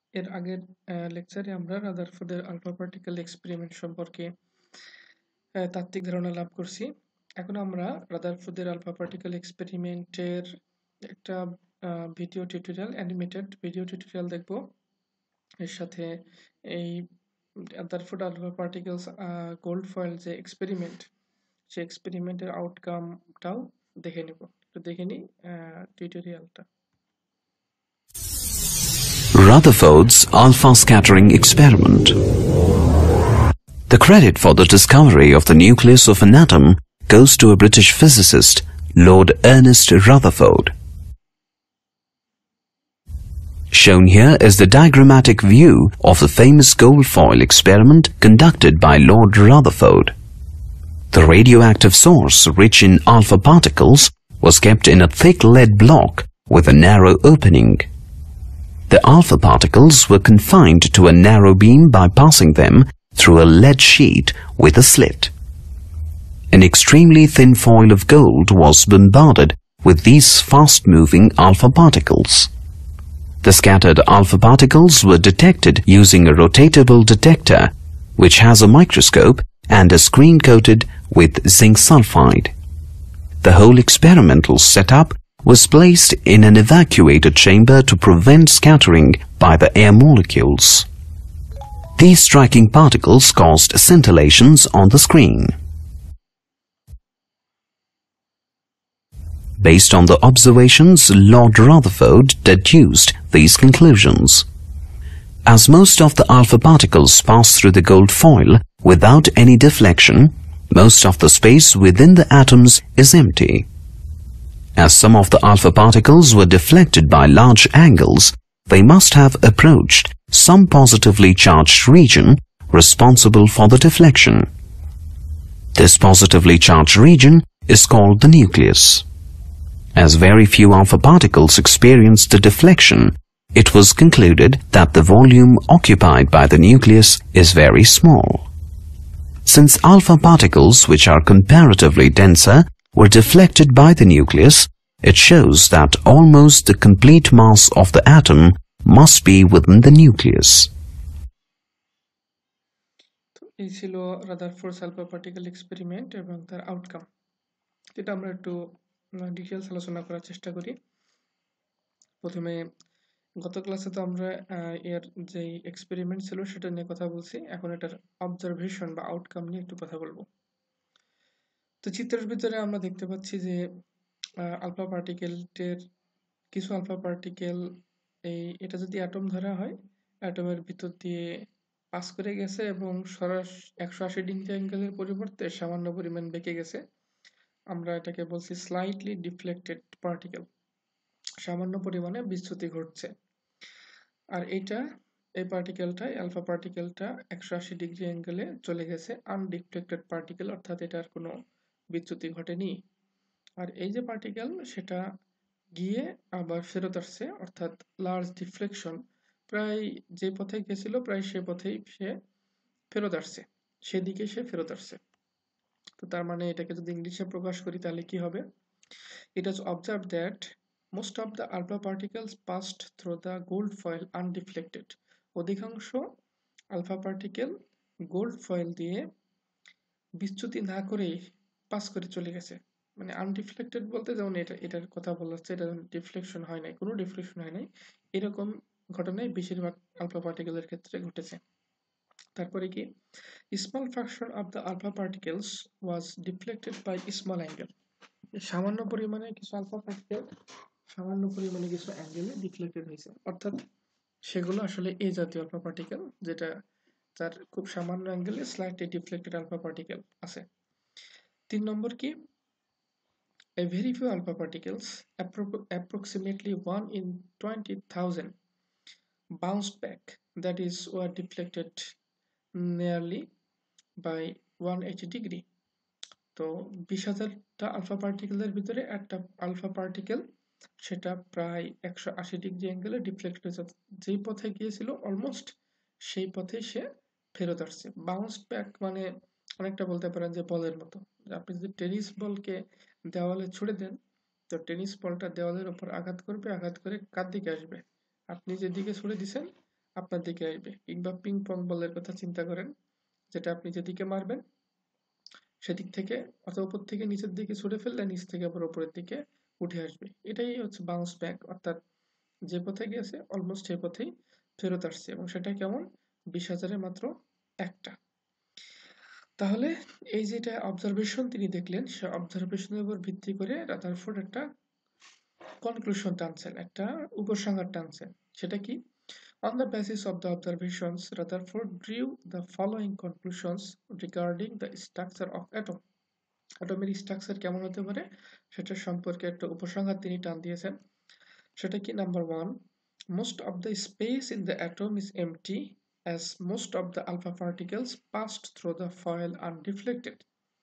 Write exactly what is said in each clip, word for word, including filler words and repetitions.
এর আগের লেকচারে আমরা রাদারফোর্ডের আলফা পার্টিকেল এক্সপেরিমেন্ট সম্পর্কে আহ, তাত্ত্বিক ধারণা লাভ করছি। এখন আমরা রাদারফোর্ডের আলফা পার্টিকেল এক্সপেরিমেন্টের একটা video tutorial, animated video tutorial দেখব। এর সাথে এই Rutherford alpha particles gold foil যে এক্সপেরিমেন্ট, সেই এক্সপেরিমেন্টের আউটকামটাও দেখে নেব। একটু দেখে নিই টিউটোরিয়ালটা। Rutherford's alpha scattering experiment. The credit for the discovery of the nucleus of an atom goes to a British physicist, Lord Ernest Rutherford. Shown here is the diagrammatic view of the famous gold foil experiment conducted by Lord Rutherford. The radioactive source, rich in alpha particles, was kept in a thick lead block with a narrow opening. The alpha particles were confined to a narrow beam by passing them through a lead sheet with a slit. An extremely thin foil of gold was bombarded with these fast-moving alpha particles. The scattered alpha particles were detected using a rotatable detector, which has a microscope and is screen-coated with zinc sulfide. The whole experimental setup was placed in an evacuated chamber to prevent scattering by the air molecules. These striking particles caused scintillations on the screen. Based on the observations, Lord Rutherford deduced these conclusions. As most of the alpha particles pass through the gold foil without any deflection, most of the space within the atoms is empty. As some of the alpha particles were deflected by large angles, they must have approached some positively charged region responsible for the deflection. This positively charged region is called the nucleus. As very few alpha particles experienced the deflection, it was concluded that the volume occupied by the nucleus is very small. Since alpha particles, which are comparatively denser, were deflected by the nucleus, it shows that almost the complete mass of the atom must be within the nucleus. এই ছিল Rutherford alpha particle experiment এবং তার outcome. এটা আমরা একটু details আলোচনা করার চেষ্টা করি। প্রথমে গত ক্লাসে তো আমরা এর যে এক্সপেরিমেন্ট ছিল সেটা নিয়ে কথা বলছি, এখন এটার অবজারভেশন বা আউটকাম নিয়ে একটু কথা বলবো। তো চিত্রের ভিতরে আমরা দেখতে পাচ্ছি যে আলফা পার্টিকেলের কিছু আলফা পার্টিকেল, এই এটা যদি অ্যাটম ধরা হয়, অ্যাটমের ভিতর দিয়ে পাস করে গেছে এবং সরাসরি একশো আশি ডিগ্রি অ্যাঙ্গেলের পরিবর্তে সামান্য পরিমাণ বেঁকে গেছে। আমরা এটাকে বলছি স্লাইটলি ডিফ্লেক্টেড পার্টিকেল, সামান্য পরিমাণে বিচ্যুতি ঘটছে। আর এটা এই পার্টিকেলটা, আলফা পার্টিকেলটা একশো আশি ডিগ্রি অ্যাঙ্গেলে চলে গেছে আনডিফ্লেক্টেড পার্টিকেল, অর্থাৎ এটার কোনো বিচ্যুতি ঘটেনি। আর এই যে পার্টিকেল, সেটা গিয়ে আবার ফেরত আসছে, অর্থাৎ লার্জ ডিফ্লেকশন, প্রায় যে পথে গেছিল প্রায় সে পথেই সে ফেরত আসছে, সেদিকে সে ফেরত আসছে। তো তার মানে এটাকে যদি ইংলিশে প্রকাশ করি তাহলে কি হবে? It has observed that most of the alpha particles passed through the gold foil undeflected. অধিকাংশ আলফা পার্টিকেল গোল্ড ফয়েল দিয়ে বিচ্যুতি না করেই পাস করে চলে গেছে। মানে আনডিফ্লেক্টেড বলতে যেমন এটা এটার কথা বলা হচ্ছে, এটা ডিফ্লেকশন হয় নাই, কোনো ডিফ্লেকশন হয় নাই, এরকম ঘটনাই বেশিরভাগ আলফা পার্টিকেলের ক্ষেত্রে ঘটেছে। তারপরে কি, small fraction of the alpha particles was deflected by small angle. সামান্য পরিমাণে কিছু আলফা পার্টিকেল সামান্য পরিমাণে কিছু অ্যাঙ্গেলে ডিফ্লেক্টেড হয়েছে, অর্থাৎ সেগুলো আসলে এ জাতীয় আলফা পার্টিকেল, যেটা তার খুব সামান্য অ্যাঙ্গেলে স্লাইটলি ডিফ্লেক্টেড আলফা পার্টিকেল আছে। তিন নম্বর কি, a very few alpha particles, appro approximately one in twenty thousand, bounced back, that is were deflected nearly by one hundred eighty degree. তো বিশ হাজারটা আলফা পার্টিকেলের ভিতরে একটা আলফা পার্টিকেল, সেটা প্রায় একশো আশি ডিগ্রি অ্যাঙ্গেলে ডিফ্লেক্ট হয়েছে, যেই পথে গিয়েছিল অলমোস্ট সেই পথে সে ফেরত আসছে। বাউন্স ব্যাক মানে অনেকটা বলতে পারেন যে বলের মতো, আপনি যদি টেনিস বলকে দেওয়ালে ছুড়ে দেন, তো টেনিস বলটা দেওয়ালের উপর আঘাত করবে, আঘাত করে কার দিকে আসবে? আপনি যেদিকে ছুড়ে দিছেন আপনার দিকে আসবে। কিংবা পিং পং বলের কথা চিন্তা করেন, যেটা আপনি যেদিকে মারবেন সেদিক থেকে অথবা উপর থেকে নিচের দিকে ছুড়ে ফেললে নিচ থেকে আবার উপরের দিকে উঠে আসবে। এটাই হচ্ছে বাউন্স ব্যাক, অর্থাৎ যে পথে গেছে অলমোস্ট সেই পথেই ফেরত আসছে, এবং সেটা কেমন? বিশ হাজারের মাত্র একটা। তাহলে এই যেটা অবজারভেশন তিনি দেখলেন, সে অবজারভেশনের উপর ভিত্তি করে রাদারফোর্ড একটা কনক্লুশন টানছেন, একটা উপসংহার টানছেন। সেটা কি? On the basis of the observations, Rutherford drew the following conclusions regarding the structure of atom. অ্যাটমের স্ট্রাকচার কেমন হতে পারে সেটা সম্পর্কে একটা উপসংহার তিনি টান দিয়েছেন। সেটা কি? Number one, most of the space in the atom is empty as most of the alpha particles passed through the foil undeflected.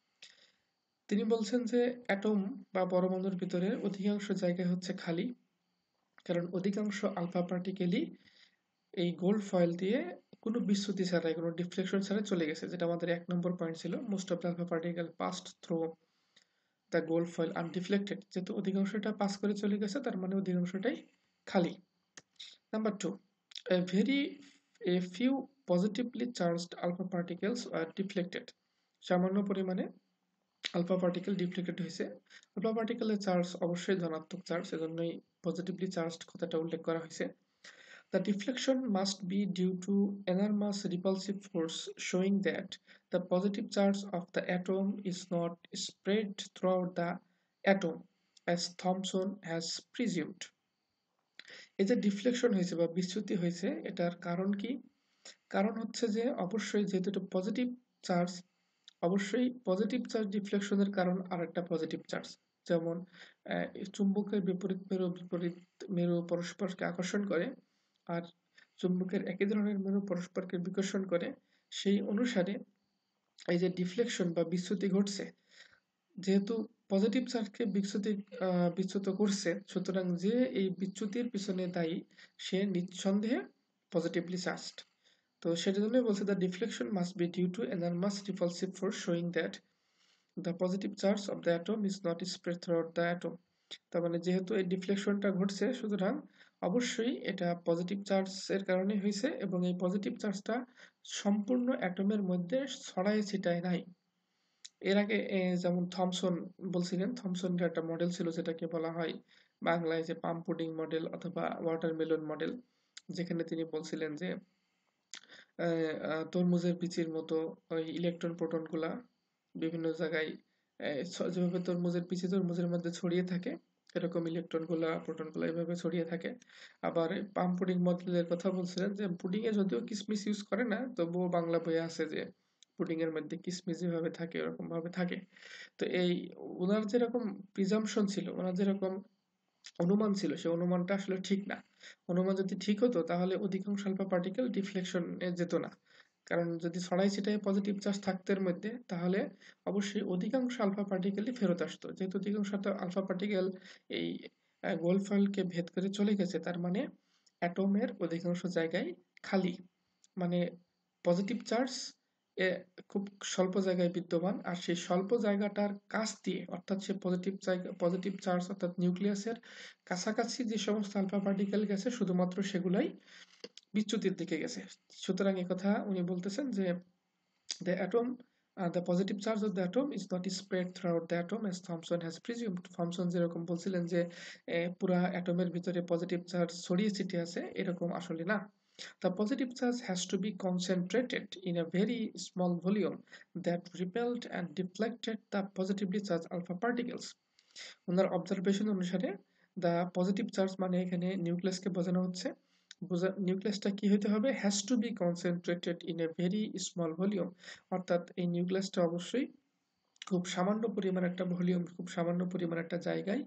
তিনি বলছেন যে অ্যাটম বা পরমাণুর ভিতরে অধিকাংশ জায়গায় হচ্ছে খালি, কারণ অধিকাংশ আলফা পার্টিকেলই এই গোল্ড ফয়েল দিয়ে কোনো বিচ্যুতি ছাড়াই, কোনো ডিফ্লেকশন ছাড়াই চলে গেছে, যেটা আমাদের এক নম্বর পয়েন্ট ছিল, most of the alpha particle passed through the gold foil undeflected. যেহেতু অধিকাংশটা পাস করে চলে গেছে, তার মানে অধিকাংশটাই খালি। Number two, a very a few positively charged alpha particles are deflected. সামান্য পরিমাণে আলফা পার্টিকেল ডিফ্লেক্টেড হয়েছে। আলফা পার্টিকেলের চার্জ অবশ্যই ধনাত্মক চার্জ, এজন্যই পজিটিভলি চার্জড কথাটা উল্লেখ করা হয়েছে। The deflection must be due to enormous repulsive force, showing that the positive charge of the atom is not spread throughout the atom, as Thomson has presumed. এই যে deflection হয়েছে বা বিচ্যুতি হয়েছে, এটার কারণ কি? কারণ হচ্ছে যে অবশ্যই যেহেতু এটা পজিটিভ চার্জ, অবশ্যই পজিটিভ চার্জ ডিফ্লেকশনের কারণ আর একটা পজিটিভ চার্জ। যেমন চুম্বকের বিপরীত মেরু বিপরীত মেরু পরস্পরকে আকর্ষণ করে, আর চুম্বকের একই ধরনের মেরু পরস্পরকে বিকর্ষণ করে। সেই অনুসারে এই যে ডিফ্লেকশন বা বিচ্যুতি ঘটছে, যেহেতু পজিটিভ চার্জকে বিচ্যুতি বিচ্যুত করছে, সুতরাং যে এই বিচ্যুতির পিছনে দায়ী সে নিঃসন্দেহে পজিটিভলি চার্জড। তো সেটার জন্যই বলছে the deflection must be due to enormous repulsive force showing that the positive charge of the atom is not spread throughout the atom. তার মানে যেহেতু এই ডিফ্লেকশনটা ঘটছে, সুতরাং অবশ্যই এটা পজিটিভ চার্জের কারণে হয়েছে, এবং এই পজিটিভ চার্জটা সম্পূর্ণ অ্যাটমের মধ্যে ছড়ায় ছিটায় নাই। এর আগে যেমন থমসন বলছিলেন, থমসনের একটা মডেল ছিল যেটাকে বলা হয় বাংলায় যে পাম পুডিং মডেল অথবা ওয়াটারমেলন মডেল, যেখানে তিনি বলছিলেন যে তরমুজের বিচির মতো ওই ইলেকট্রন প্রোটনগুলা বিভিন্ন জায়গায় যেভাবে তরমুজের বিচি তরমুজের মধ্যে ছড়িয়ে থাকে, এরকম ইলেকট্রনগুলা প্রোটনগুলা এভাবে ছড়িয়ে থাকে। আবার পাম পুডিং মডেলের কথা বলছিলেন যে পুডিং এ যদিও কিসমিস ইউজ করে না, তবুও বাংলা বইয়ে আছে যে পুডিং এর মধ্যে কিসমিস যেভাবে থাকে এরকম ভাবে থাকে। তো এই ওনার যেরকম প্রিজাম্পশন ছিল, ওনার যেরকম অনুমান ছিল, সেই অনুমানটা আসলে ঠিক না। অনুমান যদি ঠিক হতো তাহলে অধিকাংশ আলফা পার্টিকেল ডিফ্লেকশনে যেত না, কারণ যদি ছড়াই ছিটাই পজিটিভ চার্জ থাকতো এর মধ্যে, তাহলে অবশ্যই অধিকাংশ আলফা পার্টিকেলই ফেরত আসতো। যেহেতু অধিকাংশ আলফা পার্টিকেল এই গোল্ড ফয়েলকে ভেদ করে চলে গেছে, তার মানে অ্যাটমের অধিকাংশ জায়গায় খালি, মানে পজিটিভ চার্জ এ খুব স্বল্প জায়গায় বিদ্যমান, আর সেই স্বল্প জায়গাটার কাছ দিয়ে, অর্থাৎ সে পজিটিভ জায়গা পজিটিভ চার্জ অর্থাৎ নিউক্লিয়াসের কাছাকাছি যে সমস্ত আলফা পার্টিকেল গেছে, শুধুমাত্র সেগুলাই বিচ্যুতির দিকে গেছে। সুতরাং একথা উনি বলতেছেন যে the atom uh, the positive charge of the atom is not spread throughout the atom as Thomson has presumed. Thomson যেরকম বলছিলেন যে পুরা অ্যাটমের ভিতরে পজিটিভ চার্জ ছড়িয়ে ছিটিয়ে আছে, এরকম আসলে না। The positive charge has to be concentrated in a very small volume that repelled and deflected the positively charged alpha particles. ওনার অবজারভেশন অনুসারে দ্য পজিটিভ চার্জ মানে এখানে নিউক্লিয়াসকে বোঝানো হচ্ছে। নিউক্লিয়াসটা কি হতে হবে? Has to be concentrated in a very small volume, অর্থাৎ এই নিউক্লিয়াসটা অবশ্যই খুব সামান্য পরিমাণ একটা ভলিউম, খুব সামান্য পরিমাণ একটা জায়গায়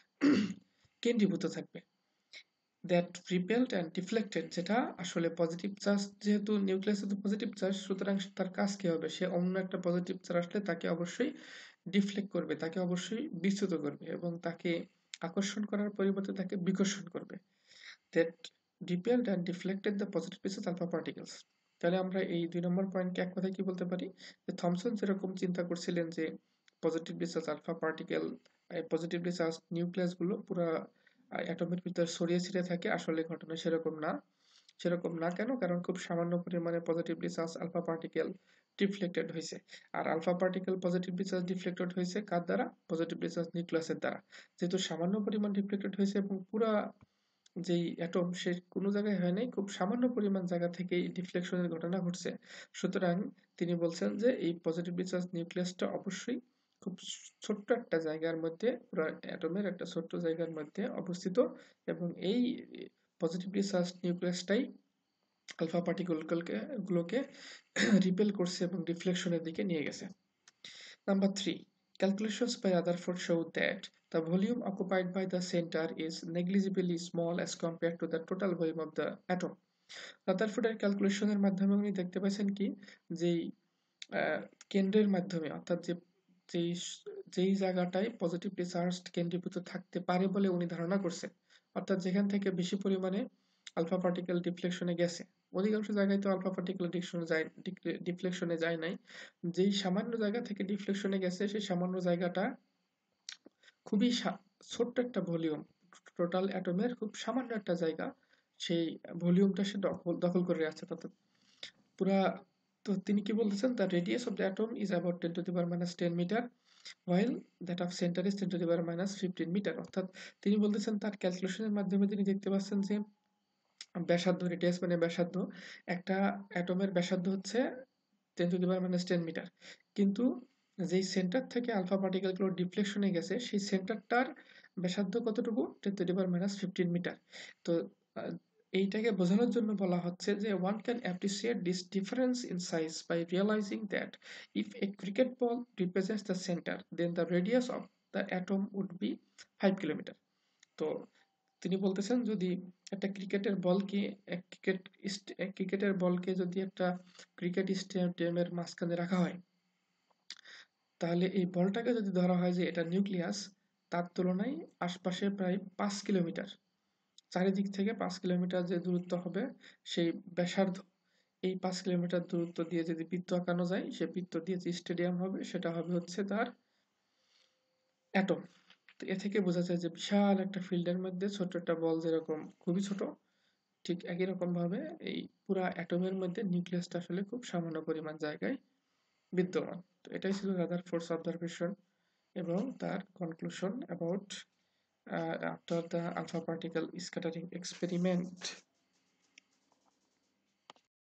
কেন্দ্রীভূত থাকবে। দ্যাট রিপেলড অ্যান্ড ডিফ্লেক্টেড, যেটা আসলে পজিটিভ চার্জ, যেহেতু নিউক্লিয়াসে তো পজিটিভ চার্জ, সুতরাং তার কাজ কি হবে? সে অন্য একটা পজিটিভ চার্জ আসলে তাকে অবশ্যই ডিফ্লেক্ট করবে, তাকে অবশ্যই বিচ্যুত করবে, এবং তাকে আকর্ষণ করার পরিবর্তে তাকে বিকর্ষণ করবে। That repelled and deflected the positive charged alpha particles. তাহলে আমরা এই দুই নম্বর পয়েন্টকে এক কথায় কি বলতে পারি? যে থমসন যেরকম চিন্তা করছিলেন যে positively charge alpha particle, positively charge nucleus গুলো পুরো অ্যাটমের ভিতর ছড়িয়ে ছিটিয়ে থাকে, আসলে ঘটনা সেরকম না। সেরকম না কেন? কারণ খুব সামান্য পরিমাণে positively charge alpha particle deflected হয়েছে। আর alpha particle positively charge deflected হয়েছে কার দ্বারা? পজিটিভলি চার্জ নিউক্লিয়াসের দ্বারা। যেহেতু সামান্য পরিমাণ ডিফ্লেক্টেড হয়েছে এবং পুরা যেই অ্যাটম সে কোনো জায়গায় হয় নাই, খুব সামান্য পরিমাণ জায়গা থেকেই ডিফ্লেকশনের ঘটনা ঘটছে। সুতরাং তিনি বলছেন যে এই পজিটিভলি চার্জ নিউক্লিয়াসটা অবশ্যই খুব ছোট্ট একটা জায়গার মধ্যে, পুরো অ্যাটমের একটা ছোট্ট জায়গার মধ্যে অবস্থিত এবং এই পজিটিভলি চার্জ নিউক্লিয়াসটাই আলফা পার্টিকেলগুলোকে গুলোকে রিপেল করছে এবং ডিফ্লেকশনের দিকে নিয়ে গেছে। Number three, calculations by Rutherford showed that the volume occupied by the center is negligibly small as compared to the total volume of the atom. রাদারফোর্ডের ক্যালকুলেশনের মাধ্যমে উনি দেখতে পাচ্ছেন কি যেই কেন্দ্রের মাধ্যমে অর্থাৎ যে যেই যেই জায়গাটায় পজিটিভলি চার্জড কেন্দ্রীভূত থাকতে পারে বলে উনি ধারণা করছেন, অর্থাৎ যেখান থেকে বেশি পরিমাণে আলফা পার্টিকেল ডিফ্লেকশনে গেছে, অধিকাংশ জায়গায় তো আলফা পার্টিকেল ডিফ্লেকশনে যায় ডিফ্লেকশনে যায় নাই, যেই সামান্য জায়গা থেকে ডিফ্লেকশনে গেছে সেই সামান্য জায়গাটা খুবই ছোট্ট একটা ভলিউম, টোটাল অ্যাটমের খুব সামান্য একটা জায়গা, সেই ভলিউমটা সে দখল দখল করে আছে। অর্থাৎ পুরা, তো তিনি কি বলতেছেন, the radius of the atom is about ten to the power minus ten metre while that of center is ten to the power minus fifteen metre. অর্থাৎ তিনি বলতেছেন তার ক্যালকুলেশনের মাধ্যমে তিনি দেখতে পাচ্ছেন যে ব্যাসার্ধ, রেডিয়াস মানে ব্যাসার্ধ, একটা অ্যাটমের ব্যাসার্ধ হচ্ছে ten to the power minus ten metre, কিন্তু যেই সেন্টার থেকে আলফা পার্টিকেলগুলো ডিফ্লেকশনে গেছে সেই সেন্টারটার ব্যাসার্ধ কতটুকু? Ten to the power minus fifteen metre. তো এইটাকে বোঝানোর জন্য বলা হচ্ছে যে one can appreciate this difference in size by realizing that if a cricket ball represents the center, then the radius of the atom would be five kilometre. তো তিনি বলতেছেন যদি একটা ক্রিকেটের বলকে এক ক্রিকেট এক ক্রিকেটের বলকে যদি একটা ক্রিকেট স্টেডিয়ামের মাঝখানে রাখা হয়, তাহলে এই বলটাকে যদি ধরা হয় যে এটা নিউক্লিয়াস, তার তুলনায় আশপাশে প্রায় পাঁচ কিলোমিটার, চারিদিক থেকে পাঁচ কিলোমিটার যে দূরত্ব হবে সেই ব্যাসার্ধ, এই পাঁচ কিলোমিটার দূরত্ব দিয়ে যদি বৃত্ত আঁকানো যায়, সে বৃত্ত দিয়ে যে স্টেডিয়াম হবে সেটা হবে হচ্ছে তার অ্যাটম। তো এ থেকে বোঝা যায় যে বিশাল একটা ফিল্ডের মধ্যে ছোট একটা বল যেরকম খুবই ছোট, ঠিক একই রকম ভাবে এই পুরা অ্যাটমের মধ্যে নিউক্লিয়াসটা আসলে খুব সামান্য পরিমাণ জায়গায় বিদ্যমান। তো এটাই ছিল রাদারফোর্ডস অবজারভেশন এবং তার conclusion about after the alpha particle scattering experiment.